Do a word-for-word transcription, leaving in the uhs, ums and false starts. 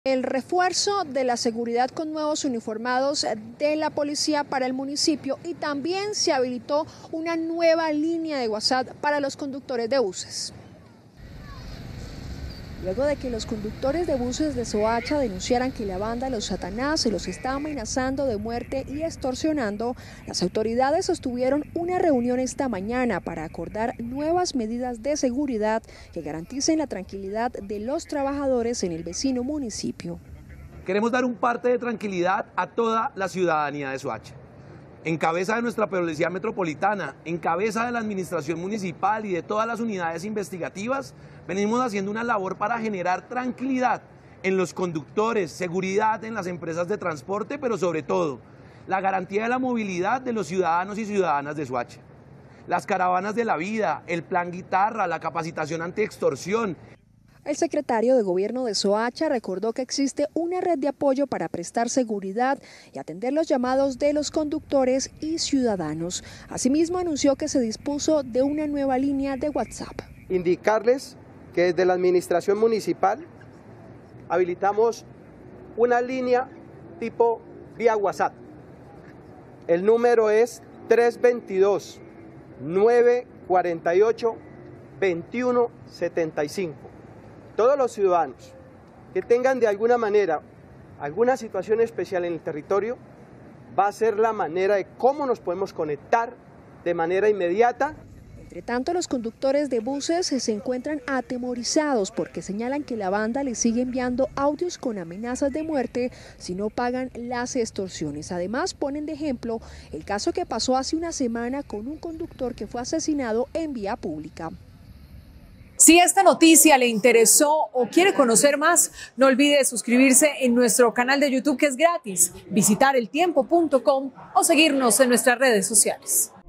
El refuerzo de la seguridad con nuevos uniformados de la policía para el municipio, y también se habilitó una nueva línea de WhatsApp para los conductores de buses. Luego de que los conductores de buses de Soacha denunciaran que la banda Los Satanás se los está amenazando de muerte y extorsionando, las autoridades sostuvieron una reunión esta mañana para acordar nuevas medidas de seguridad que garanticen la tranquilidad de los trabajadores en el vecino municipio. Queremos dar un parte de tranquilidad a toda la ciudadanía de Soacha. En cabeza de nuestra Policía Metropolitana, en cabeza de la Administración Municipal y de todas las unidades investigativas, venimos haciendo una labor para generar tranquilidad en los conductores, seguridad en las empresas de transporte, pero sobre todo, la garantía de la movilidad de los ciudadanos y ciudadanas de Soacha. Las caravanas de la vida, el plan guitarra, la capacitación anti-extorsión. El secretario de Gobierno de Soacha recordó que existe una red de apoyo para prestar seguridad y atender los llamados de los conductores y ciudadanos. Asimismo, anunció que se dispuso de una nueva línea de WhatsApp. Indicarles que desde la Administración Municipal habilitamos una línea tipo vía WhatsApp. El número es tres dos dos, nueve cuatro ocho, dos uno siete cinco. Todos los ciudadanos que tengan de alguna manera alguna situación especial en el territorio, va a ser la manera de cómo nos podemos conectar de manera inmediata. Entre tanto, los conductores de buses se encuentran atemorizados porque señalan que la banda les sigue enviando audios con amenazas de muerte si no pagan las extorsiones. Además, ponen de ejemplo el caso que pasó hace una semana con un conductor que fue asesinado en vía pública. Si esta noticia le interesó o quiere conocer más, no olvide suscribirse en nuestro canal de YouTube, que es gratis, visitar el tiempo punto com o seguirnos en nuestras redes sociales.